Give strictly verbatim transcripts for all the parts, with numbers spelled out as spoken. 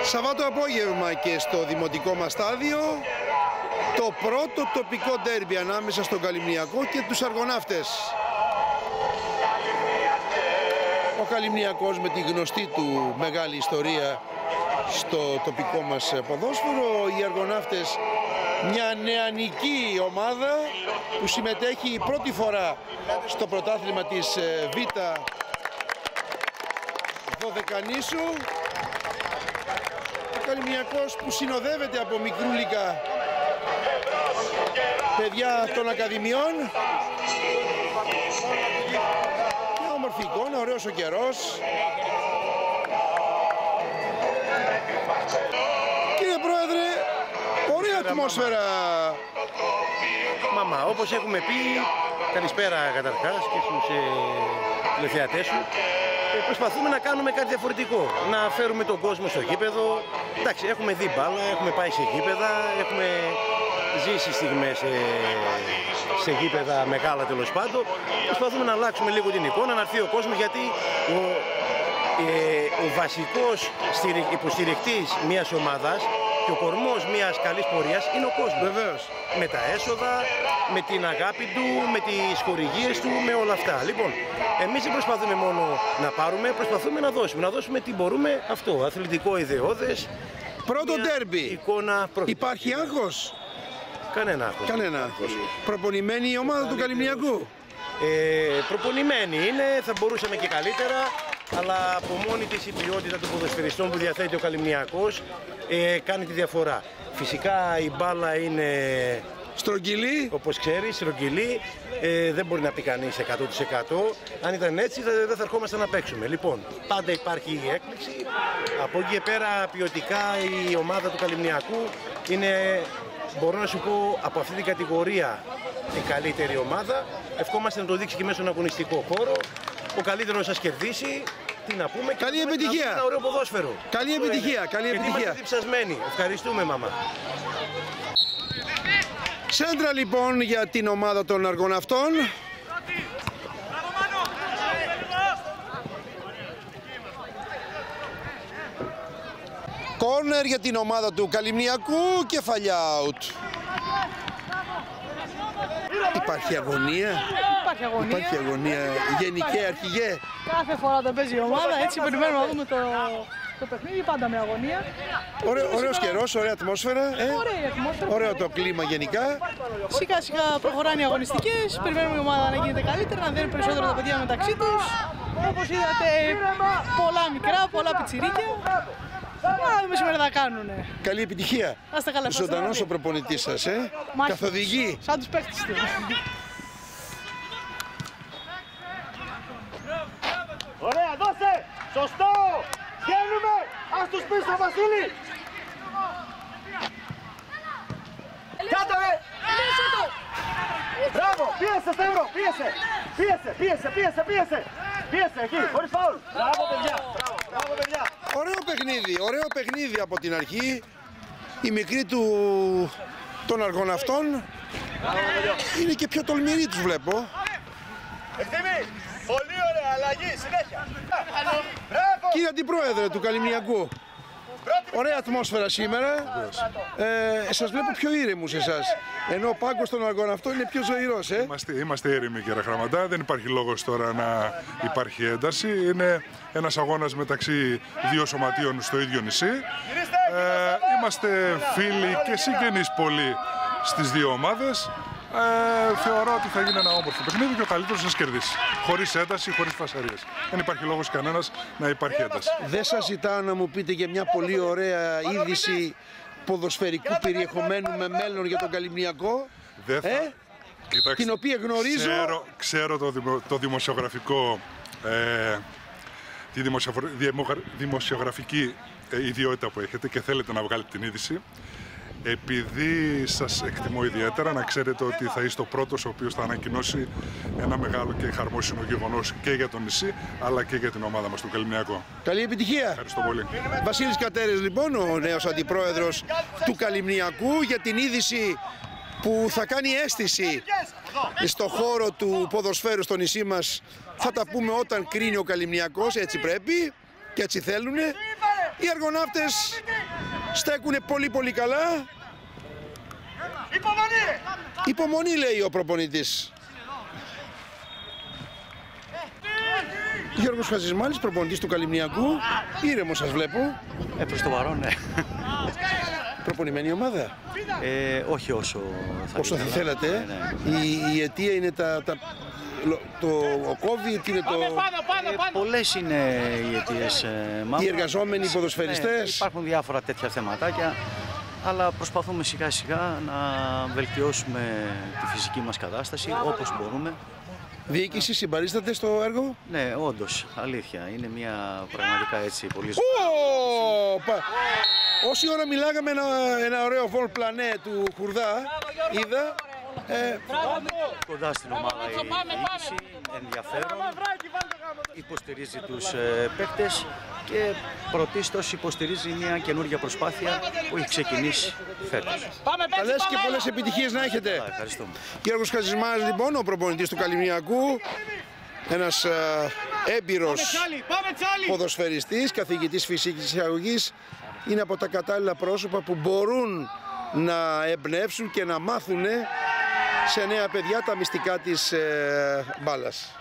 Σαββάτο απόγευμα και στο δημοτικό μας στάδιο το πρώτο τοπικό ντέρμπι ανάμεσα στον Καλυμνιακό και τους Αργοναύτες. Ο Καλυμνιακός με τη γνωστή του μεγάλη ιστορία στο τοπικό μας ποδόσφαιρο, οι Αργοναύτες μια νεανική ομάδα που συμμετέχει πρώτη φορά στο πρωτάθλημα της Β' Δωδεκανήσου. Ο Καλυμνιακός που συνοδεύεται από μικρούλικα παιδιά των Ακαδημιών. Μια όμορφη εικόνα, ωραίος ο καιρός. Κύριε Πρόεδρε, ωραία ατμόσφαιρα. Μαμά, όπως έχουμε πει, καλησπέρα καταρχάς και στους ε, τηλεθεατές σου. Ε, προσπαθούμε να κάνουμε κάτι διαφορετικό, να φέρουμε τον κόσμο στο γήπεδο. Εντάξει, έχουμε δει μπάλα, έχουμε πάει σε γήπεδα, έχουμε ζήσει στιγμές ε, σε γήπεδα μεγάλα τέλος πάντων. Προσπαθούμε να αλλάξουμε λίγο την εικόνα, να έρθει ο κόσμος, γιατί ο, ε, ο βασικός υποστηρικτής μιας ομάδας και ο κορμός μιας καλής πορείας είναι ο κόσμος. Βεβαίως. Με τα έσοδα, με την αγάπη του, με τις χορηγίες του, με όλα αυτά. Λοιπόν, εμείς δεν προσπαθούμε μόνο να πάρουμε, προσπαθούμε να δώσουμε. Να δώσουμε τι μπορούμε, αυτό, αθλητικό ιδεώδες. Πρώτο ντέρμπι. Εικόνα πρώτη. Υπάρχει άγχος? Κανένα άγχος. Κανένα άγχος. Προπονημένη η ομάδα του Καλυμνιακού? Ε, προπονημένη είναι, θα μπορούσαμε και καλύτερα, αλλά από μόνη της η ποιότητα των ποδοσφαιριστών που διαθέτει ο Καλυμνιακός ε, κάνει τη διαφορά. Φυσικά η μπάλα είναι στρογγυλή, όπως ξέρεις, στρογγυλή, ε, δεν μπορεί να πει κανείς εκατό τοις εκατό. Αν ήταν έτσι δεν θα ερχόμασταν να παίξουμε. Λοιπόν, πάντα υπάρχει η έκπληξη. Από εκεί και πέρα ποιοτικά η ομάδα του Καλυμνιακού είναι, μπορώ να σου πω, από αυτή την κατηγορία η καλύτερη ομάδα. Ευχόμαστε να το δείξει και μέσα στον αγωνιστικό χώρο. Ο καλύτερος σας κερδίσει. Τι να πούμε, καλή και επιτυχία. Ένα ωραίο ποδόσφαιρο. Καλή επιτυχία, καλή επιτυχία. Είμαστε διψασμένοι. Ευχαριστούμε, μαμά. Σέντρα λοιπόν για την ομάδα των Αργοναυτών. Κόρνερ για την ομάδα του Καλυμνιακού, κεφαλιά out. Υπάρχει αγωνία. Υπάρχει αγωνία. Υπάρχει αγωνία. Γενικέ, αρχηγέ. Κάθε φορά το παίζει η ομάδα, έτσι περιμένουμε να δούμε το, το παιχνίδι, πάντα με αγωνία. Ωραίο, ωραίος καιρός, ωραία ατμόσφαιρα. Ε. Ωραία η ατμόσφαιρα. Ωραίο το κλίμα γενικά. Σιγά σιγά προχωράνε οι αγωνιστικές, περιμένουμε η ομάδα να γίνεται καλύτερα, να δίνουν περισσότερα τα παιδιά μεταξύ τους. Όπως είδατε, πολλά μικρά, πολλά πιτσιρίκια. Να δούμε σήμερα θα κάνουνε. Καλή επιτυχία. Ζωντανός ο προπονητής σας, ε. Καθοδηγεί. Σαν τους παίχτες του. Ωραία, δώσε! Σωστό! Βγαίνουμε! Ας τους πίσω, Βασίλη! Κάτω, ρε! Μπράβο! Πίεσε, Σταύρο! Πίεσε! Πίεσε, πίεσε, πίεσε, πίεσε! Πίεσε, εκεί, χωρίς φάουλ! Μπράβο, παιδιά! Μπράβο, μπράβο, παιδιά! Ωραίο παιχνίδι, ωραίο παιχνίδι από την αρχή. Η μικρή του των Αργοναυτών είναι και πιο τολμηρή, τους βλέπω. Ευθύμη! Πολύ ωραία, αλλαγή, συνέχεια! Μπράβο! Κύριε Αντιπρόεδρε του Καλυμνιακού, ωραία ατμόσφαιρα σήμερα. Ε, σας βλέπω πιο ήρεμους εσάς. Ενώ ο πάγκος των Αργοναυτών είναι πιο ζωηρός, ε. Είμαστε, είμαστε ήρεμοι, κύριε Χραμαντά. Δεν υπάρχει λόγος τώρα να υπάρχει ένταση. Είναι ένας αγώνας μεταξύ δύο σωματείων στο ίδιο νησί. Ε, είμαστε φίλοι και συγγενείς πολύ στις δύο ομάδες. Ε, θεωρώ ότι θα γίνει ένα όμορφο παιχνίδι και ο καλύτερος σας κερδίσει. Χωρίς ένταση, χωρίς φασαρίες. Δεν υπάρχει λόγος κανένας να υπάρχει ένταση. Δεν σας ζητάω να μου πείτε για μια πολύ ωραία είδηση ποδοσφαιρικού περιεχομένου με μέλλον για τον Καλυμνιακό. Δεν θα... ε? Κοιτάξτε, την οποία γνωρίζω. Ξέρω, ξέρω το, δημο, το δημοσιογραφικό, ε, τη δημοσιογραφική ε, ιδιότητα που έχετε και θέλετε να βγάλετε την είδηση. Επειδή σας εκτιμώ ιδιαίτερα, να ξέρετε ότι θα είστε ο πρώτος ο οποίος θα ανακοινώσει ένα μεγάλο και χαρμόσυνο γεγονός και για το νησί, αλλά και για την ομάδα μας, του Καλυμνιακό. Καλή επιτυχία! Ευχαριστώ πολύ. Βασίλης Κατέρες, λοιπόν, ο νέος αντιπρόεδρος του Καλυμνιακού, για την είδηση που θα κάνει αίσθηση στο χώρο του ποδοσφαίρου στο νησί μας. Θα τα πούμε όταν κρίνει ο Καλυμνιακός, έτσι πρέπει και έτσι θέλουνε. Οι Αργοναύτες Στέκουνε πολύ πολύ καλά. Υπομονή! Υπομονή λέει ο προπονητής. Γιώργος Χατζημάλης, προπονητής του Καλυμνιακού. Ήρεμο σας βλέπω. Ε, προς το παρόν, ναι. Προπονημένη ομάδα. Ε, όχι όσο θα, Όσο θα θέλατε. Ναι, ναι. Η, η αιτία είναι τα, τα, το, ο COVID, είναι το... Ε, πολλές είναι οι αιτίες. Ε, Οι εργαζόμενοι, οι ποδοσφαιριστές. Ναι, υπάρχουν διάφορα τέτοια θεματάκια, αλλά προσπαθούμε σιγά σιγά να βελτιώσουμε τη φυσική μας κατάσταση όπως μπορούμε. Διοίκηση, συμπαρίσταται στο έργο. Ναι, όντως, αλήθεια. Είναι μια πραγματικά έτσι πολύ Ω, πα- Όση ώρα μιλάγαμε ένα, ένα ωραίο βολ πλανέ του Χουρδά, είδα. Ε, κοντά στην ομάδα η διοίκηση, ενδιαφέρον, υποστηρίζει τους ε, παίκτες και πρωτίστως υποστηρίζει μια καινούργια προσπάθεια που έχει ξεκινήσει φέτος. καλές και πολλές επιτυχίες να έχετε. Α, ευχαριστούμε. Γιώργος Χατζημάλης, λοιπόν, ο προπονητής του Καλυμνιακού. Ένας ε, έμπειρος ποδοσφαιριστής, καθηγητής φυσικής αγωγής. Είναι από τα κατάλληλα πρόσωπα που μπορούν να εμπνεύσουν και να μάθουν σε νέα παιδιά τα μυστικά της ε, μπάλας.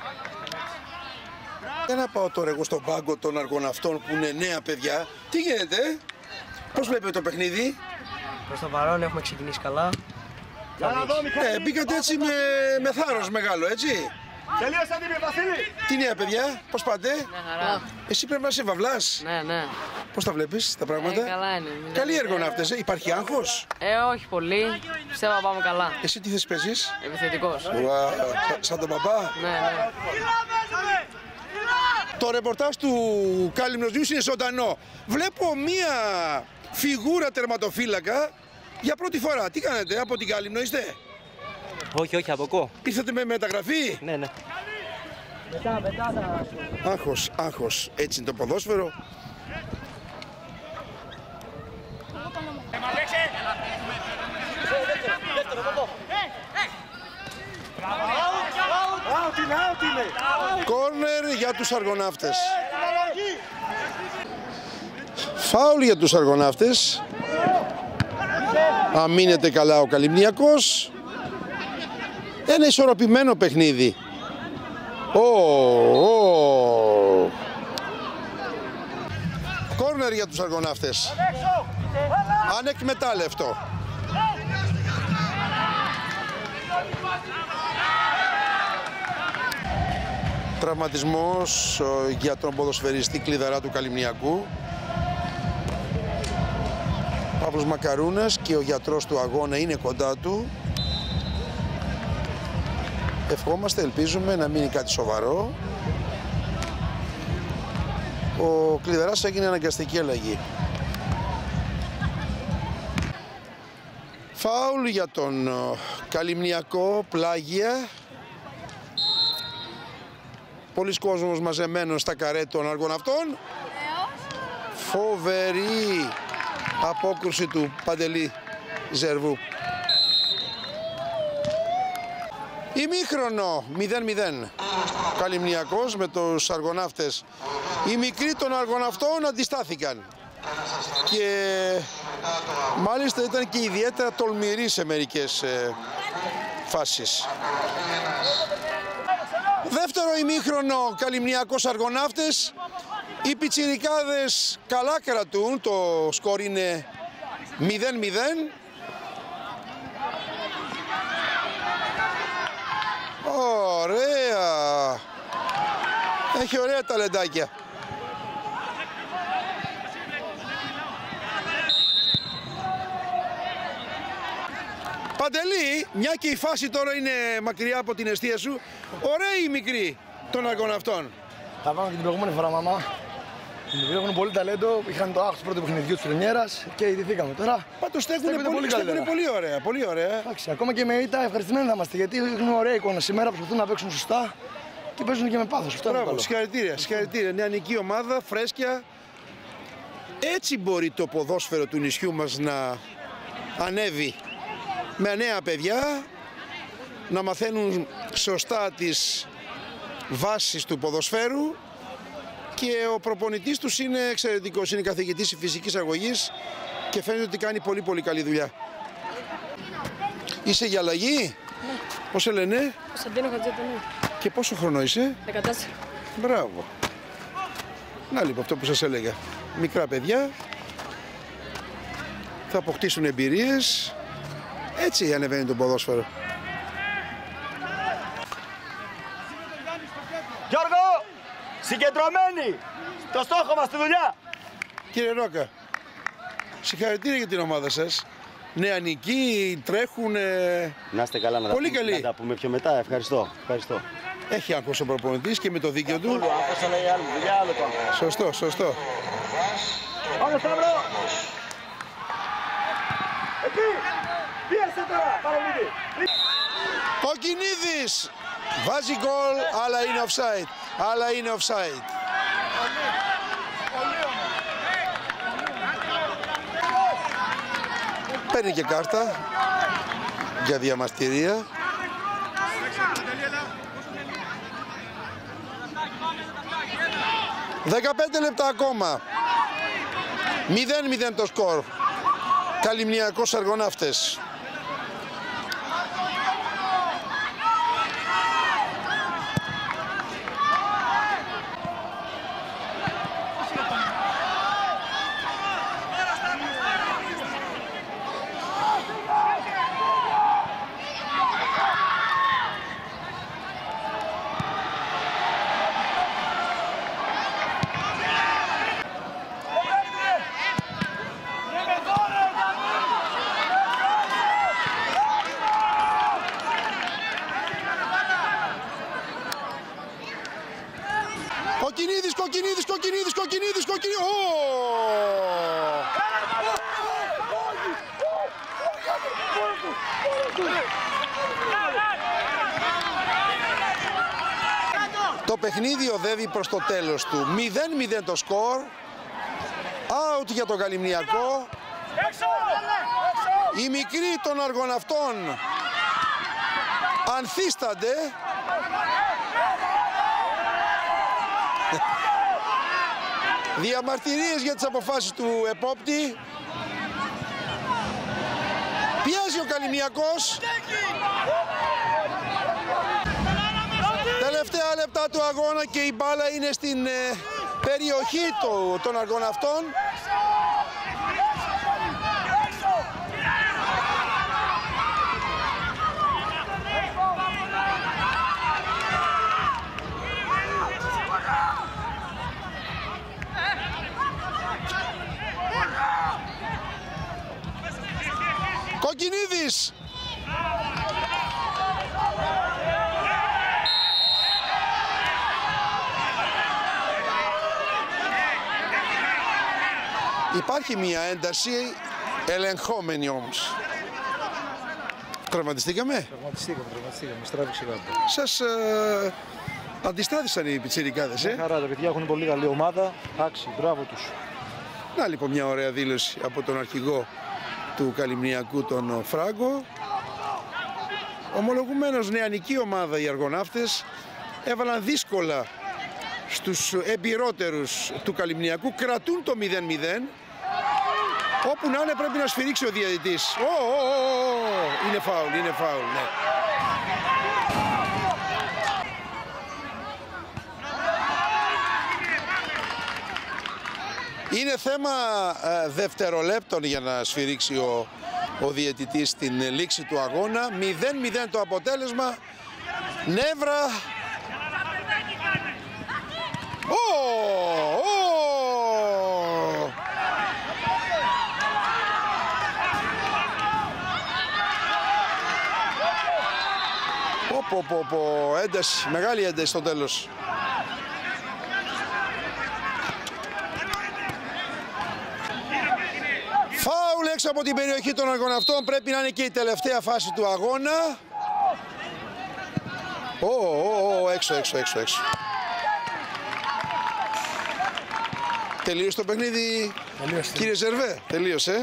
Για να πάω τώρα εγώ στον πάγκο των αργοναυτών που είναι νέα παιδιά. Τι γίνεται, πώς βλέπετε το παιχνίδι? Προς το παρόν έχουμε ξεκινήσει καλά. Ε, μπήκατε έτσι με, με θάρρος μεγάλο, έτσι. Τελείωσαν την Βασίλη! Τι νέα παιδιά, πώς πάτε? Μια χαρά. Εσύ πρέπει να είσαι βαβλάς. Ναι, ναι. Πώς τα βλέπεις τα πράγματα? Ε, καλά είναι. Καλή εργοναύτες, ε. Υπάρχει άγχος? Ε, όχι πολύ. Πιστεύω να πάμε καλά. Εσύ τι θέση παίζεις? Επιθετικός. Ουα, σα- σαν τον παπά. Ναι, ναι. Το ρεπορτάζ του Κάλυμνος News είναι ζωντανό. Βλέπω μία φιγούρα τερματοφύλακα για πρώτη φορά. Τι κάνετε, από την Κάλυμνο είστε? Όχι, όχι, από κο. Ήρθατε με μεταγραφή? Ναι, ναι. Άγχος, άγχος. Έτσι είναι το ποδόσφαιρο. Out είναι, out είναι! Κόρνερ για τους αργοναύτες. Φάουλ για τους αργοναύτες. Αμήνεται καλά ο Καλυμνιακός. Ένα ισορροπημένο παιχνίδι. Ω, ω. Κόρνερ για τους αργοναύτες. Ανεκμετάλλευτο. Τραυματισμός ε, για τον ποδοσφαιριστή κλειδαρά του Καλυμνιακού. Παύλος Μακαρούνας και ο γιατρός του αγώνα είναι κοντά του. Ευχόμαστε, ελπίζουμε να μείνει κάτι σοβαρό. Ο κλειδαράς έγινε αναγκαστική αλλαγή. Φάουλ για τον ε, Καλυμνιακό, πλάγια. Πολλοί κόσμος μαζεμένος στα καρέ των αργοναυτών. Φοβερή απόκρουση του Παντελή Ζερβού. Ημίχρονο μηδέν μηδέν. Καλυμνιακός με τους αργοναύτες. Οι μικροί των αργοναυτών αντιστάθηκαν. Και μάλιστα ήταν και ιδιαίτερα τολμηροί σε μερικές ε, φάσεις. Δεύτερο ημίχρονο Καλυμνιακός αργοναύτες. Οι πιτσιρικάδες καλά κρατούν, το σκορ είναι μηδέν μηδέν. Ωραία. Έχει ωραία ταλεντάκια. Παντελή, μια και η φάση τώρα είναι μακριά από την εστία σου, ωραίοι οι μικροί των αργοναυτών. Τα πάμε και την προηγούμενη φορά, μαμά. Οι μικροί έχουν πολύ ταλέντο, είχαν το άχθος πρώτο παιχνιδιού της πρεμιέρας και ιδρυθήκαμε τώρα. Πάντως στέκουνε Στέκονται πολύ, πολύ στέκουνε καλύτερα. πολύ ωραία, πολύ ωραία. Εντάξει, ακόμα και με ήττα ευχαριστημένοι θα είμαστε γιατί έχουν ωραία εικόνα σήμερα, προσπαθούν να παίξουν σωστά και παίζουν και με πάθος. Αυτό είναι Μπράβο, καλό. συγχαρητήρια, συγχαρητήρια. Νεανική ομάδα, φρέσκια. Έτσι μπορεί το ποδόσφαιρο του νησιού μας να ανέβει με νέα παιδιά, να μαθαίνουν σωστά τις βάσεις του ποδοσφαίρου και ο προπονητής τους είναι εξαιρετικός, είναι καθηγητής φυσικής αγωγής Και φαίνεται ότι κάνει πολύ πολύ καλή δουλειά. Είσαι για αλλαγή? Ναι. Πώς σε λένε? Κωνσταντίνο Χατζηδονού. Και πόσο χρόνο είσαι? δεκατέσσερα. Μπράβο. Να λοιπόν αυτό που σας έλεγα. Μικρά παιδιά θα αποκτήσουν εμπειρίες. Έτσι ανεβαίνει το ποδόσφαιρο. Γιώργο, συγκεντρωμένοι στο στόχο μας, στη δουλειά. Κύριε Ρόκα, συγχαρητήρια για την ομάδα σας. Νεανικοί, τρέχουν. Να είστε καλά, να, πολύ τα, καλή. να τα πούμε πιο μετά. Ευχαριστώ. Ευχαριστώ. Έχει άγχος ο προπονητής και με το δίκαιο του. Άγχος, αλλά η άλλη δουλειά, άλλο το άγχος. Σωστό, σωστό. Πάμε Σταύρο. Εκεί. Πίεσε τώρα, Παρολίδη. Κοκκινίδης βάζει γκολ, αλλά είναι offside. Αλλά είναι offside. Παίρνει και κάρτα για διαμαρτυρία. δεκαπέντε λεπτά ακόμα. μηδέν μηδέν το σκορ. Καλυμνιακός Αργοναύτες. Κοκκινίδης, Κοκκινίδης, Κοκκινίδης, Κοκκινίδης, Κοκκινίδης. Το παιχνίδι οδεύει προς το τέλος του. μηδέν μηδέν το σκορ. Out για τον Καλυμνιακό. Οι μικροί των Αργοναυτών ανθίστανται. Διαμαρτυρίες για τις αποφάσεις του επόπτη. Πιέζει ο Καλυμνιακός. Τελευταία λεπτά του αγώνα και η μπάλα είναι στην ε, περιοχή του, των Αργοναυτών. Κοκκινίδης. Υπάρχει μια ένταση ελεγχόμενη όμως. Τραυματιστήκαμε. Τραυματιστήκαμε, τραυματιστήκαμε. Στράβηξε κάτω. Σας ε, αντιστάθησαν οι πιτσιρικάδες, ε. Χαρά, τα παιδιά έχουν πολύ καλή ομάδα. Άξι, μπράβο τους. Να λοιπόν μια ωραία δήλωση από τον αρχηγό του Καλυμνιακού, τον Φράγκο. Ομολογουμένως νεανική ομάδα οι Αργοναύτες έβαλαν δύσκολα στους εμπειρότερους του Καλυμνιακού, κρατούν το μηδέν μηδέν. Όπου να είναι πρέπει να σφυρίξει ο διαιτητής. Ω, ω, ω, ω. Είναι φάουλ, είναι φάουλ, ναι. Είναι θέμα ε, δευτερολέπτων για να σφυρίξει ο, ο διαιτητής την λήξη του αγώνα. μηδέν μηδέν το αποτέλεσμα. Νεύρα. Ω, ω. Πω, πω, πω, πω. Ένταση, μεγάλη ένταση στο τέλος. Φάουλ έξω από την περιοχή των Αργοναυτών. Πρέπει να είναι και η τελευταία φάση του αγώνα. Ω, ω, ω, έξω, έξω, έξω, έξω. Τελείωσε το παιχνίδι, τελείωσε. Κύριε Ζερβέ, τελείωσε.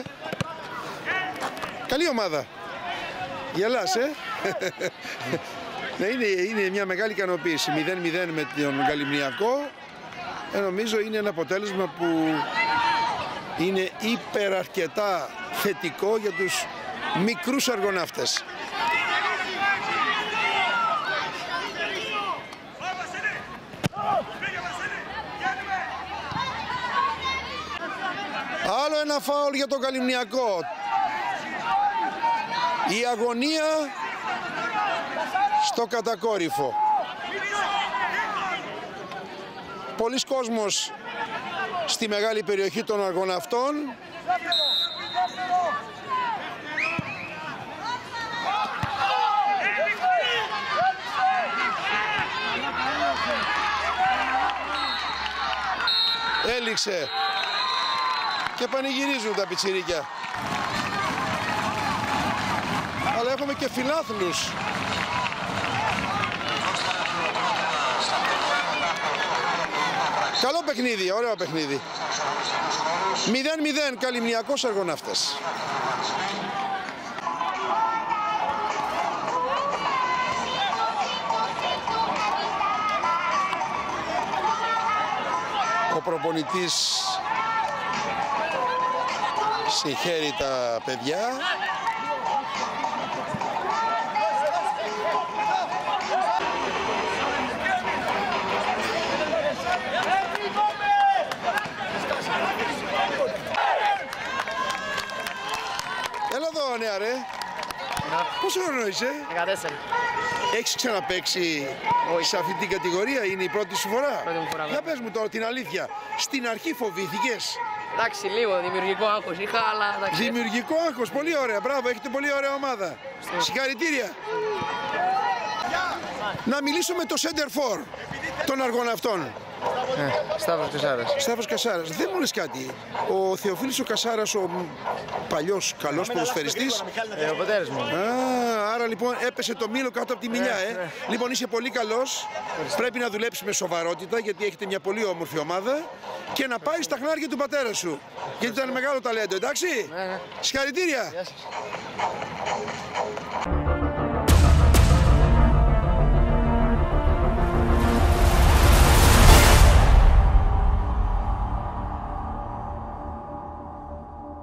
Καλή ομάδα. Γελάς, ε. Ναι, είναι, είναι μια μεγάλη ικανοποίηση. μηδέν μηδέν με τον Καλυμνιακό. Ε, νομίζω είναι ένα αποτέλεσμα που είναι υπεραρκετά θετικό για τους μικρούς αργοναύτες. Άλλο ένα φάουλ για τον Καλυμνιακό. Η αγωνία στο κατακόρυφο. Πολύς κόσμος στη μεγάλη περιοχή των αργοναυτών. Έληξε και πανηγυρίζουν τα πιτσιρίκια. Αλλά έχουμε και φιλάθλους. Καλό παιχνίδι, ωραίο παιχνίδι. μηδέν μηδέν Καλυμνιακός Αργοναύτας. Ο προπονητής συγχαίρει τα παιδιά. Έλα εδώ νέα ρε. Πόσο χρόνο είσαι? δεκατέσσερα. Έχεις ξαναπαίξει σε αυτή την κατηγορία, είναι η πρώτη σου φορά? Πρώτη μου φορά. Για πες μου τώρα την αλήθεια, στην αρχή φοβήθηκες? Εντάξει, λίγο δημιουργικό άγχος είχα, αλλά εντάξει. Δημιουργικό άγχος, πολύ ωραία, μπράβο, έχετε πολύ ωραία ομάδα. Συγχαρητήρια. Να μιλήσω με το center for των αργοναυτών. Ε, Σταύρος Κασάρας. Σταύρος Κασάρας. Δεν μου λες κάτι. Ο Θεοφίλης ο Κασάρας, ο παλιός καλός ποδοσφαιριστής. Ε, ο πατέρας μου. Α, άρα λοιπόν έπεσε το μήλο κάτω από τη μιλιά, ε. ε. Λοιπόν είσαι πολύ καλός. Πρέπει να δουλέψεις με σοβαρότητα γιατί έχετε μια πολύ όμορφη ομάδα και να πάει στα χνάρια του πατέρα σου. Γιατί ήταν μεγάλο ταλέντο, εντάξει. Ναι, ναι. Συγχαρητήρια. Γεια σας.